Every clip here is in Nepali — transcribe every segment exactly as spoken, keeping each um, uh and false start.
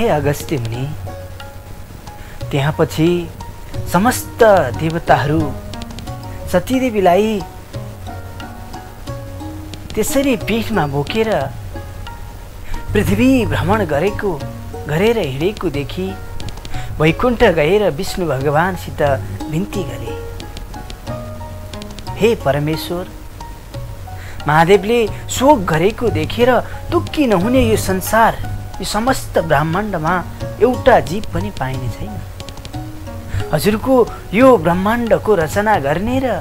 अगस्त्य मुनि। त्यहाँ पछि समस्त देवताहरू सतीदेवीलाई त्यसरी पीठमा बोकेर पृथ्वी भ्रमण गरेको गरेर हिँडेको देखि वैकुण्ठ गएर विष्णु भगवानसित बिन्ती गरे, हे परमेश्वर, महादेवले शोक गरेको देखेर दुःखी नहुने यो संसार, यो समस्त ब्रह्माण्डमा एउटा जीव पनि पाइने छैन। हजुरको यो ब्रह्माण्डको रचना गर्ने र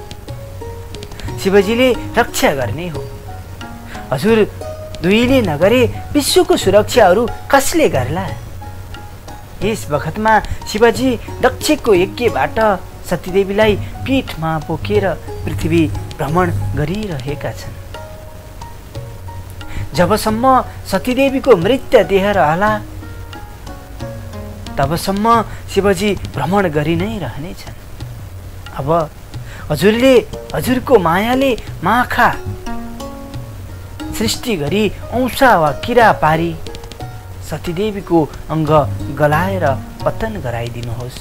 शिवजीले रक्षा गर्ने हो। हजुर दुईले नगरे विश्वको सुरक्षाहरू कसले गर्ला? यस बखतमा शिवजी दक्षको यज्ञबाट सतीदेवीलाई पीठमा बोकेर पृथ्वी भ्रमण गरिरहेका छन्। जबसम्म सतीदेवीको मृत देह रहला तबसम्म शिवजी भ्रमण गरि नै रहनेछन्। अब हजुरले हजुरको मायाले माखा सृष्टि गरी औँसा वा किरा पारी सतीदेवीको अङ्ग गलाएर पतन गराइदिनुहोस्।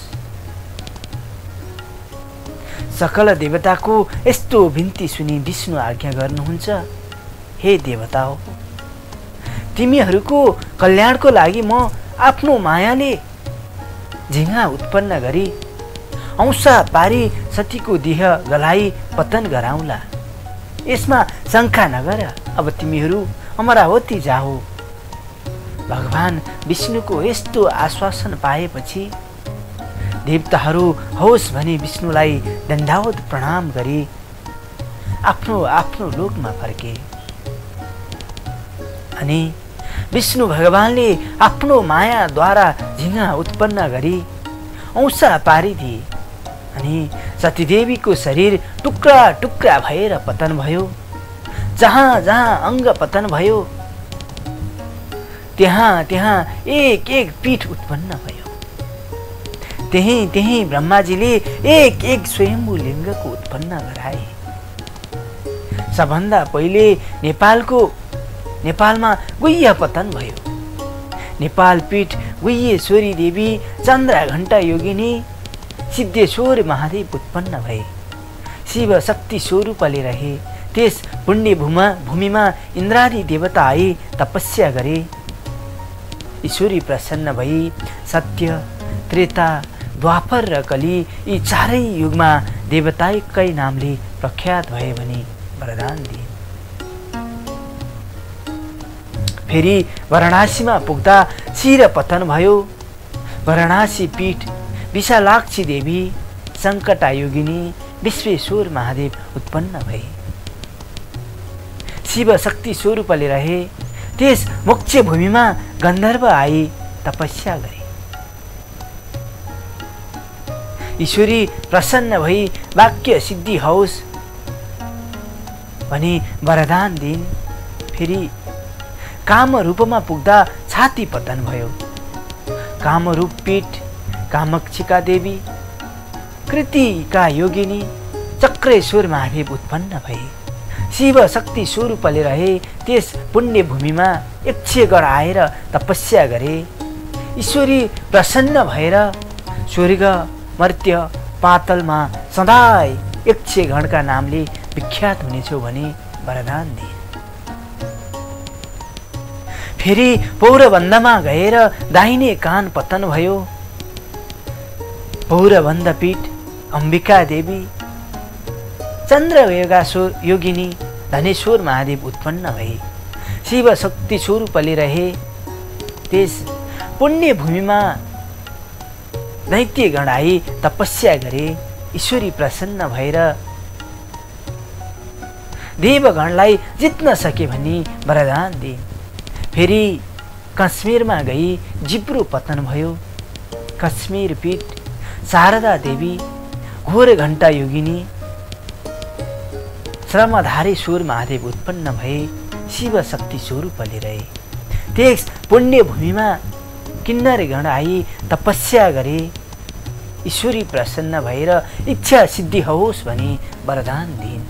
सकल देवताको यस्तो बिन्ती सुनि विष्णु आज्ञा गर्नुहुन्छ, हे देवता हो, तिमीहरूको कल्याणको लागि म आफ्नो मायाले झिङ्गा उत्पन्न गरी औँसा पारी सतीको देह गलाई पतन गराउँला। यसमा शङ्का नगर, अब तिमीहरू अमरावती जाऊ। भगवान विष्णुको यस्तो आश्वासन पाएपछि देवताहरू होस् भनी विष्णुलाई दण्डावत प्रणाम गरी आफ्नो आफ्नो लोकमा फर्के। अनि विष्णु भगवानले आफ्नो मायाद्वारा झिङ्गा उत्पन्न गरी औँसा पारिदिए अनि सतीदेवीको शरीर टुक्रा टुक्रा भएर पतन भयो। जहाँ जहाँ अङ्ग पतन भयो त्यहाँ त्यहाँ एक एक पीठ उत्पन्न भयो। त्यही त्यही ब्रह्माजीले एक एक स्वयम्भू लिङ्गको उत्पन्न गराए। सबभन्दा पहिले नेपालको नेपालमा गुह्य पतन भयो। नेपाल पीठ गुह्येश्वरी देवी, चन्द्र घण्टा योगिनी, सिद्धेश्वर महादेव उत्पन्न भए। शिव शक्ति स्वरूपले रहे। त्यस पुण्य भूमा भूमिमा इन्द्रादि देवता आए तपस्या गरे। ईश्वरी प्रसन्न भई सत्य, त्रेता, द्वापर र कली यी चारै युगमा देवताकै नामले प्रख्यात भए भनी वरदान दिए। फेरि वाराणसीमा पुग्दा शिर पतन भयो। वाराणसी पीठ विशालाक्षी देवी, सङ्कटायोगिनी, विश्वेश्वर महादेव उत्पन्न भए। शिव शक्ति स्वरूपले रहे। त्यस मोक्ष भूमिमा गन्धर्व आई तपस्या गरे। ईश्वरी प्रसन्न भई वाक्य सिद्धि होस् भनी वरदान दिइन्। फेरि काम रूपमा पुग्दा छाती पतन भयो। कामरूप पीठ कामक्षिका देवी, कृतिका योगिनी, चक्रेश्वर महादेव उत्पन्न भए। शिव शक्ति स्वरूपले रहे। त्यस पुण्य भूमिमा यक्षगण आएर तपस्या गरे। ईश्वरी प्रसन्न भएर स्वर्ग, मर्त्य, पातलमा सदाय यक्षगणका नामले विख्यात हुनेछौ भनी वरदान दिए। फेरि पौरबन्दमा गएर दाहिने कान पतन भयो। पौरबन्द पीठ अम्बिका देवी, चन्द्र योगासुर योगिनी, धनेश्वर महादेव उत्पन्न भए। शिव शक्ति स्वरूपले रहे। त्यस पुण्य भूमिमा दैत्यगण आई तपस्या गरे। ईश्वरी प्रसन्न भएर देवगणलाई जित्न सके भनी वरदान दिए। फेरि कश्मीरमा गई जिब्रो पतन भयो। कश्मीर पीठ शारदा देवी, घोर घण्टा योगिनी, श्रमधारेश्वर महादेव उत्पन्न भए। शिव शक्ति स्वरूपले रहे। त्यस पुण्य भूमिमा किन्नरगण आई तपस्या गरे। ईश्वरी प्रसन्न भएर इच्छा सिद्धि होस् भनी वरदान दिइन्।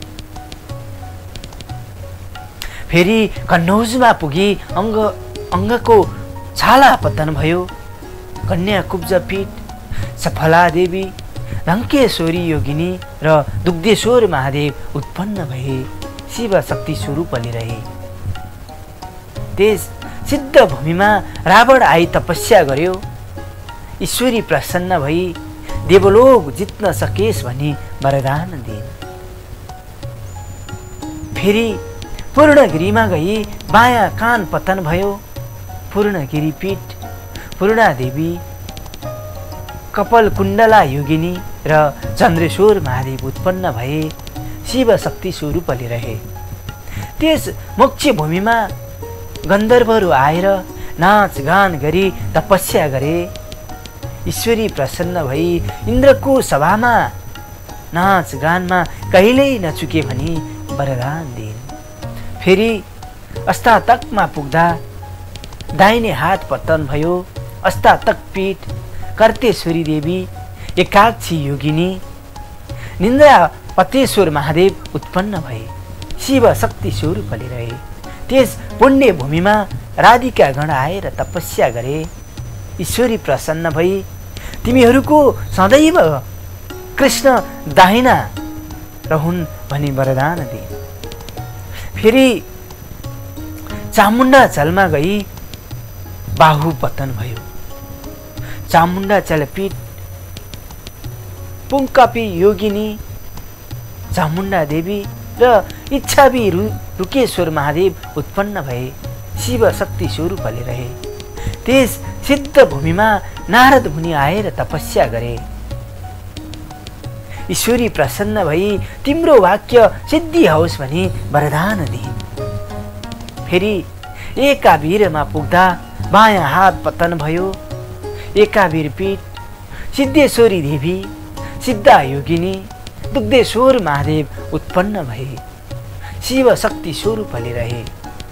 फेरि कन्नौजमा पुगी अङ्ग अङ्गको छाला पतन भयो। कन्या कुब्ज पीठ सफला देवी, रङ्केश्वरी योगिनी र दुग्धेश्वर महादेव उत्पन्न भए शिव शक्ति स्वरूपले रहे। त्यस सिद्ध भूमिमा रावण आई तपस्या गर्यो। ईश्वरी प्रसन्न भई देवलोक जित्न सकेस् भनी वरदान दिइन्। फेरि पूर्णगिरीमा गई बायाँ कान पतन भयो। पूर्णगिरी पीठ पूर्णा देवी, कपाल कुण्डला योगिनी र चन्द्रेश्वर महादेव उत्पन्न भए शिव शक्ति स्वरूपले रहे। त्यस मोक्ष भूमिमा गन्धर्वहरू आएर नाच गान गरी तपस्या गरे। ईश्वरी प्रसन्न भई इन्द्रको सभामा नाच गानमा कहिल्यै नचुके भनी वरदान दिइन्। फेरि अस्तातकमा पुग्दा दाहिने हात पतन भयो। अस्तातक पीठ कर्तेश्वरी देवी, एकाक्षी योगिनी, निन्द्रा पतेश्वर महादेव उत्पन्न भए शिव शक्ति स्वरूपले रहे। त्यस पुण्य भूमिमा राधिका गण आएर तपस्या गरे। ईश्वरी प्रसन्न भई तिमीहरूको सदैव कृष्ण दाहिना रहन् भनी वरदान दिए। फेरि चामुण्डा चलमा गई बाहु पतन भयो। चामुण्डा चलपीठ पुङ्कपी योगिनी चामुण्डा देवी र इच्छावी रुकेश्वर महादेव उत्पन्न भए शिव शक्ति स्वरूपले रहे। त्यस सिद्ध भूमिमा नारद मुनि आएर तपस्या गरे। ईश्वरी प्रसन्न भई तिम्रो वाक्य सिद्धि होस् भनी वरदान दिइन्। फेरि एकावीरमा पुग्दा बायाँ हात पतन भयो। एकावीर पीठ सिद्धेश्वरी देवी, सिद्धा योगिनी, दुग्धेश्वर महादेव उत्पन्न भए शिव शक्ति स्वरूपले रहे।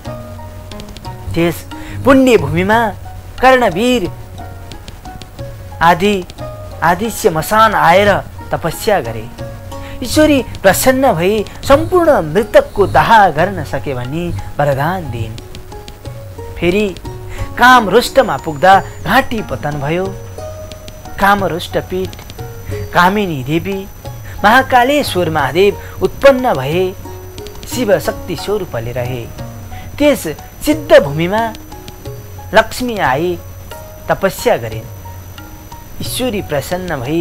त्यस पुण्य भूमिमा कर्णवीर आदि आदिश्य मसान आएर तपस्या गरे। ईश्वरी प्रसन्न भई सम्पूर्ण मृतकको दाह गर्न सके भनी वरदान दिइन्। फेरि कामरुष्टमा पुग्दा घाँटी पतन भयो। कामरुष्ट पीठ कामिनी देवी, महाकालेश्वर महादेव उत्पन्न भए शिव शक्ति स्वरूपले रहे। त्यस सिद्ध भूमिमा लक्ष्मी आई तपस्या गरिन्। ईश्वरी प्रसन्न भई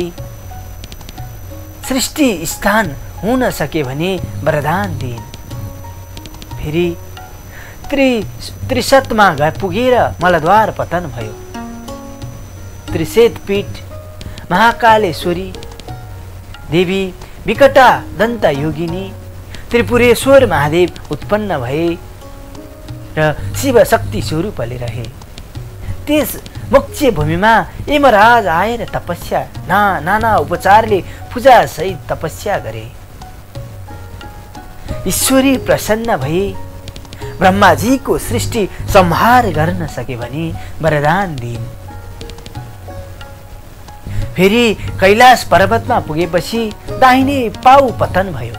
सृष्टि स्थान हुन सके भने वरदान दिइन्। फेरि त्रि त्रिशतमा पुगेर मलद्वार पतन भयो। त्रिशेत पीठ महाकालेश्वरी देवी, विकटा दन्त योगिनी, त्रिपुरेश्वर महादेव उत्पन्न भए र शिव शक्ति स्वरूपले रहे। त्यस मोक्ष भूमिमा यमराज आएर तपस्या ना नाना उपचारले पूजा सहित तपस्या गरे। ईश्वरी प्रसन्न भई ब्रह्माजीको सृष्टि संहार गर्न सके भनी वरदान दिइन्। फेरि कैलाश पर्वतमा पुगेपछि दाहिने पाउ पतन भयो।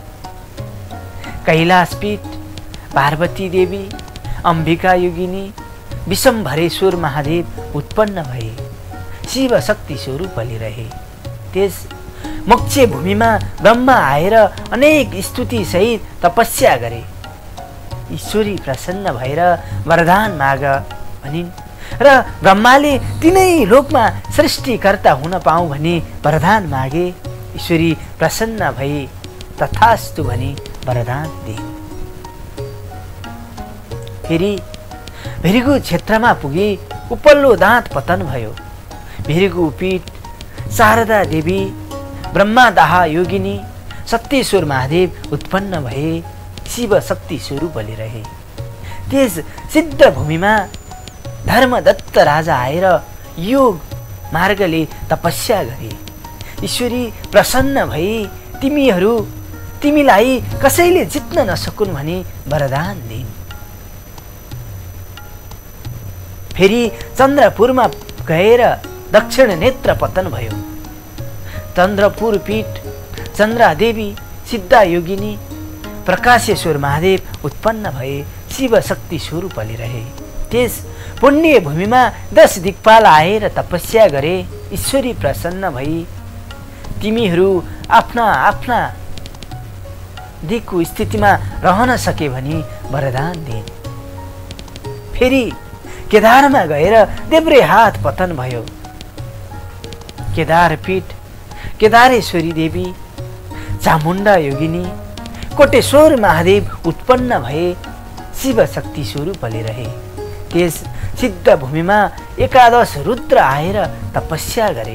कैलाश पीठ पार्वती देवी, अम्बिका योगिनी, विशम्भरेश्वर महादेव उत्पन्न भए शिव शक्ति स्वरूपले रहे। त्यस मोक्ष भूमिमा ब्रह्मा आएर अनेक स्तुति सहित तपस्या गरे। ईश्वरी प्रसन्न भएर वरदान माग भनिन् र ब्रह्माले तिनै लोकमा सृष्टिकर्ता हुन पाऊँ भनी वरदान मागे। ईश्वरी प्रसन्न भई तथास्तु भनी वरदान दिइन्। फेरि भिरगु क्षेत्रमा पुगी उपल्लो दाँत पतन भयो। भिरगु पीठ शारदा देवी, ब्रह्मादाह योगिनी, सत्येश्वर महादेव उत्पन्न भए शिव शक्ति स्वरूपले रहे। त्यस सिद्ध भूमिमा धर्मदत्त राजा आएर योग मार्गले तपस्या गरे। ईश्वरी प्रसन्न भई तिमीहरू तिमीलाई कसैले जित्न नसकुन् भनी वरदान दिइन्। फेरि चन्द्रपुरमा गएर दक्षिण नेत्र पतन भयो। चन्द्रपुर पीठ चन्द्रा देवी, सिद्धा योगिनी, प्रकाशेश्वर महादेव उत्पन्न भए शिव शक्ति स्वरूपले रहे। त्यस पुण्य भूमिमा दश दिक्पाल आएर तपस्या गरे। ईश्वरी प्रसन्न भई तिमीहरू आफ्ना आफ्ना दिक्को स्थितिमा रहन सके भनी वरदान दिए। फेरि केदारमा गएर देब्रे हात पतन भयो। केदार पीठ केदारेश्वरी देवी चामुण्डा योगिनी कोटेश्वर महादेव उत्पन्न भए शिव शक्ति स्वरूपले रहे। त्यस सिद्ध भूमिमा एकादश रुद्र आएर तपस्या गरे।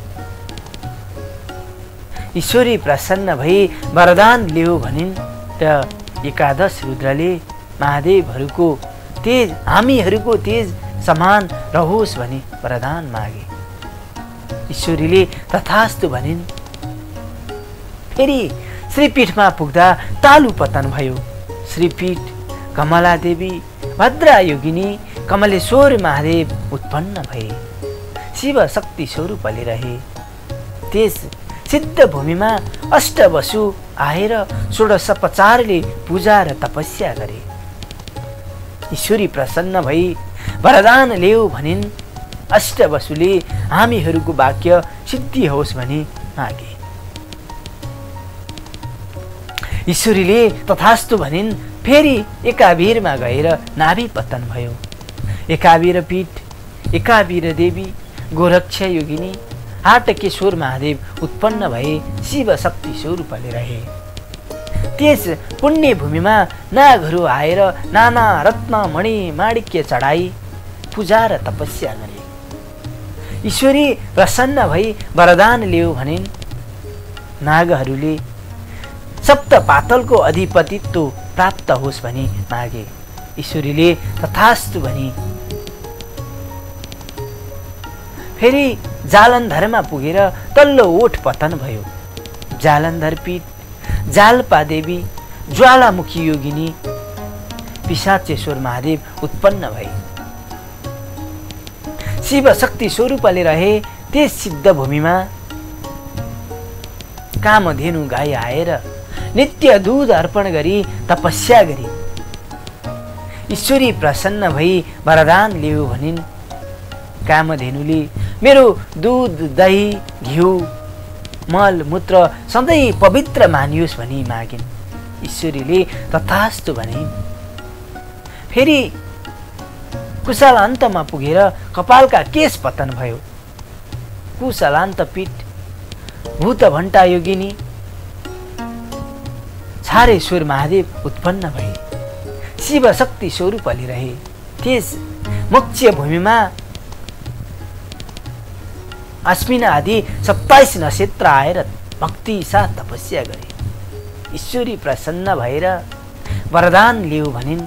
ईश्वरी प्रसन्न भई वरदान लियो भनिन् र एकादश रुद्रले महादेवहरूको तेज हामीहरूको तेज समान रहोस् भनी वरदान मागे। ईश्वरीले तथास्तु भनिन्। फेरि श्रीपीठमा पुग्दा तालु पतन भयो। श्रीपीठ कमला देवी भद्रा योगिनी कमलेश्वर महादेव उत्पन्न भए। शिव शक्ति स्वरूपले रहे। त्यस सिद्ध भूमिमा अष्टवसु आएर षोडशोपचारले पूजा र तपस्या गरे। ईश्वरी प्रसन्न भई वरदान ल्याऊ भनिन्। अष्टवसुले हामीहरूको वाक्य सिद्धि होस् भनी मागे। ईश्वरीले तथास्तु भनिन्। फेरि एकावीरमा गएर नाभि पतन भयो। एकावीर पीठ एकावीर देवी गोरक्ष योगिनी हाटकेश्वर महादेव उत्पन्न भए शिव शक्ति स्वरूपले रहे। त्यस पुण्य भूमिमा नागहरू आएर नाना रत्न मणि माणिक्य चढाई पूजा र तपस्या गरे। ईश्वरी प्रसन्न भई वरदान लियो भनिन्। नागहरूले सप्त पातलको अधिपतित्व प्राप्त होस् भनी मागे। ईश्वरीले तथास्तु भनी फेरि जालन्धरमा पुगेर तल्लो ओठ पतन भयो। जालन्धर पीठ जालपा देवी ज्वालामुखी योगिनी पिशाचेश्वर महादेव उत्पन्न भए। शिव शक्ति स्वरूपले रहे। त्यस सिद्ध भूमिमा कामधेनु गाई आएर नित्य दूध अर्पण गरी तपस्या गरी। ईश्वरी प्रसन्न भई वरदान लियो भनिन्। कामधेनुले मेरो दूध दही घिउ मल मूत्र सधैँ पवित्र मानियोस् भनी मागिन्। ईश्वरीले तथास्तु भनिन्। फेरि कुशलान्तमा पुगेर कपालका केश पतन भयो। कुशलान्त पीठ भूतभण्टा योगिनी छारेश्वर महादेव उत्पन्न भए। शिव शक्ति स्वरूपले रहे। त्यस मोक्ष भूमिमा अश्विना आदि सत्ताइस नक्षत्र आएर भक्ति साथ तपस्या गरे। ईश्वरी प्रसन्न भएर वरदान लियो भनिन्।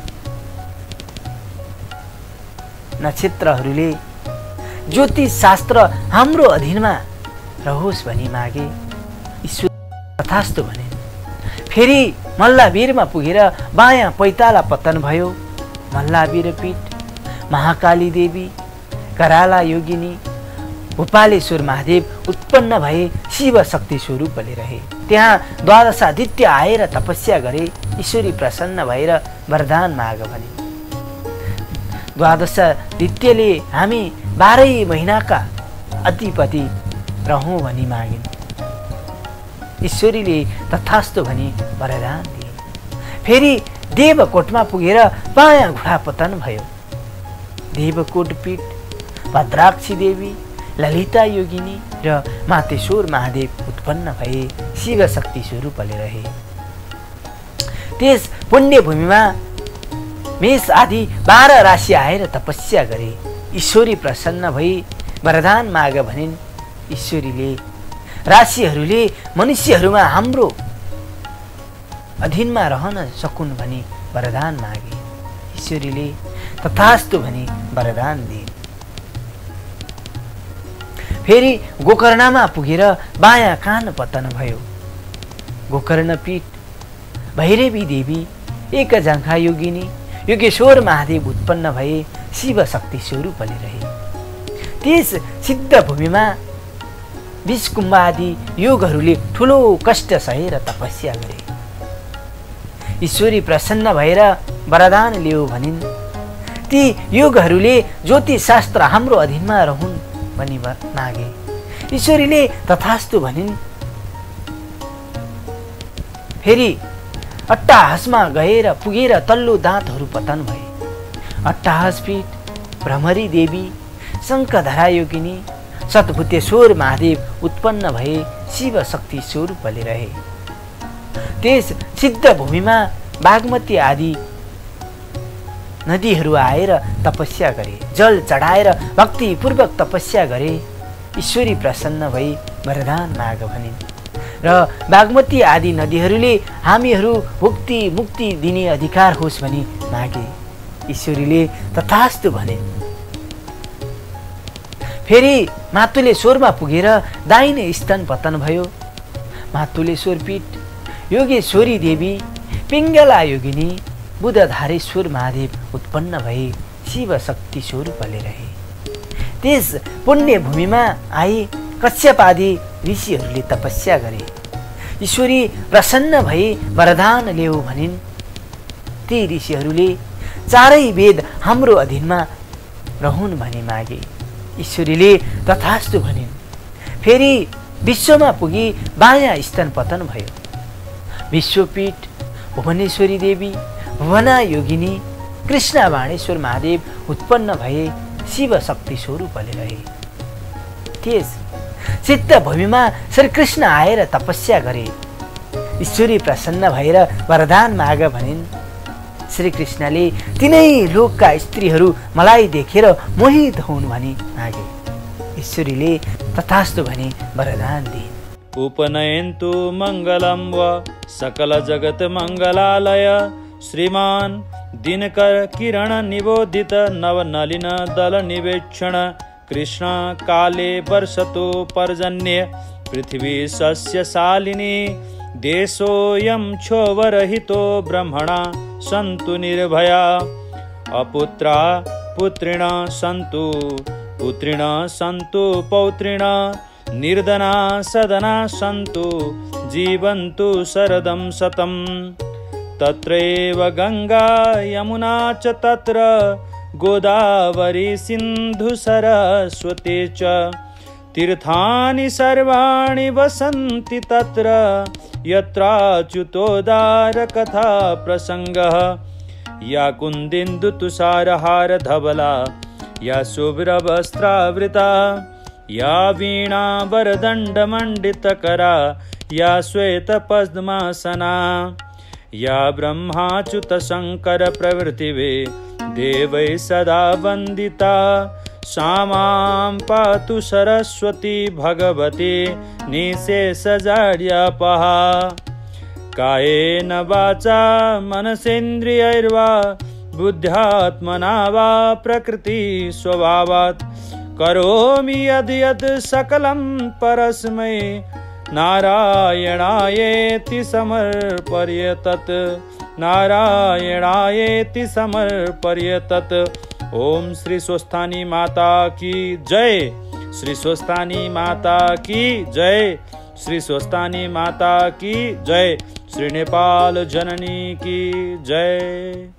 नक्षत्रहरूले ज्योतिष शास्त्र हाम्रो अधीनमा रहोस् भनी मागे। ईश्वर तथास्तु भने। फेरि मल्लावीरमा पुगेर बायाँ पैताला पतन भयो। मल्लावीर पीठ महाकाली देवी कराला योगिनी भूपालेश्वर महादेव उत्पन्न भए शिव शक्ति स्वरूपले रहे। त्यहाँ द्वादशादित्य आएर तपस्या गरे। ईश्वरी प्रसन्न भएर वरदान माग भने। द्वादशादित्यले हामी बाह्रै महिनाका अधिपति रहौँ भनी मागिन्। ईश्वरीले तथास्तु भनी वरदान दिए। फेरि देवकोटमा पुगेर बायाँ घुँडा पतन भयो। देवकोट पीठ भद्राक्षी देवी ललिता योगिनी र मातेश्वर महादेव उत्पन्न भए शिव शक्ति स्वरूपले रहे। त्यस पुण्य भूमिमा मेष आदि बाह्र राशि आएर तपस्या गरे। ईश्वरी प्रसन्न भई वरदान माग भनिन्। ईश्वरीले राशिहरूले मनुष्यहरूमा हाम्रो अधीनमा रहन सकुन् भनी वरदान मागे। ईश्वरीले तथास्तु भनी वरदान दिए। फेरि गोकर्णमा पुगेर बायाँ कान पतन भयो। गोकर्ण पीठ भैरवी देवी एक जङ्घा योगिनी योगेश्वर महादेव उत्पन्न भए शिव शक्ति स्वरूपले रहे। त्यस सिद्ध भूमिमा विषकुम्भ आदि योगहरूले ठुलो कष्ट सहेर तपस्या गरे। ईश्वरी प्रसन्न भएर वरदान लियो भनिन्। ती योगहरूले ज्योतिषशास्त्र हाम्रो अधीनमा रहन् भनी मागे। ईश्वरीले तथास्तु भनिन्। फेरि अट्टाहासमा गएर पुगेर तल्लो दाँतहरू पतन भए। अट्टाहास पीठ भ्रमरी देवी शङ्खधरा योगिनी सतभुतेश्वर महादेव उत्पन्न भए शिव शक्ति स्वरूपले रहे। त्यस सिद्ध भूमिमा बागमती आदि नदीहरू आएर तपस्या गरे, जल चढाएर भक्तिपूर्वक तपस्या गरे। ईश्वरी प्रसन्न भई वरदान माग भनिन् र बागमती आदि नदीहरूले हामीहरू मुक्ति मुक्ति दिने अधिकार होस् भनी मागे। ईश्वरीले तथास्तु भने। फेरि मातुलेश्वरमा पुगेर दाहिने स्तन पतन भयो। मातुलेश्वर पीठ योगेश्वरी देवी पिङ्गला योगिनी बुधधारेश्वर महादेव उत्पन्न भए शिव शक्ति स्वरूपले रहे। त्यस पुण्य भूमिमा आई कश्यप आदि ऋषिहरूले तपस्या गरे। ईश्वरी प्रसन्न भई वरदान ल्याऊ भनिन्। ती ऋषिहरूले चारै वेद हाम्रो अधीनमा रहन् भनी मागे। ईश्वरीले तथास्तु भनिन्। फेरि विश्वमा पुगी बायाँ स्तन पतन भयो। विश्वपीठ भुवनेश्वरी देवी भुवना योगिनी कृष्ण बाणेश्वर महादेव उत्पन्न भए शिव शक्ति स्वरूपले रहे। त्यस सिद्ध भूमिमा श्री कृष्ण आएर तपस्या गरे। ईश्वरी प्रसन्न भएर वरदान माग भनिन्। श्री कृष्णले तिनै लोकका स्त्रीहरू मलाई देखेर मोहित हुन् भनी मागे। ईश्वरीले तथास्तु भनी वरदान दिइन्। उपनयन्तु मङ्गलं वा सकल जगत मङ्गलालय श्रीमान दिनकर किरण निबोधित नवनलिन दल निवेक्षण कृष्ण काले वर्षतो पर्जन्य पृथ्वी सस्यशालिनी देशोऽयं क्षोभरहितो ब्रह्मणा सन्तु निर्भया अपुत्रा पुत्रिण सन्तु पुत्रिण सन्तु पौत्रिण निर्धना सदना सन्तु जीवन्तु शरदं शतम् तत्रैव गंगा यमुना च तत्र गोदावरी सिंधु सरस्वती च तीर्थानि सर्वाणि वसन्ति तत्र यत्राच्युतोदार कथा प्रसंगः या कुन्दिन्दु तुषारहार धवला या शुभ्रवस्त्रावृता या वीणा वरदण्ड मंडितकरा या श्वेत पद्मासना या ब्रह्माच्युत शंकर प्रवृत्तिवे देवै सदा वंदिता सा मां पातु सरस्वती भगवती निशेषजाड्यापहा कायेन वाचा मनसेन्द्रियैर्वा बुद्ध्यात्मना वा प्रकृति स्वभावात् करोमि यद् यद् सकलं परस्मै नारायणायेति समर्पय तत् नारायणायेति समर्पय तत्। ओम श्री स्वस्थानी माता की जय। श्री स्वस्थानी माता की जय। श्री स्वस्थानी माता की जय। श्री नेपाल जननी की जय।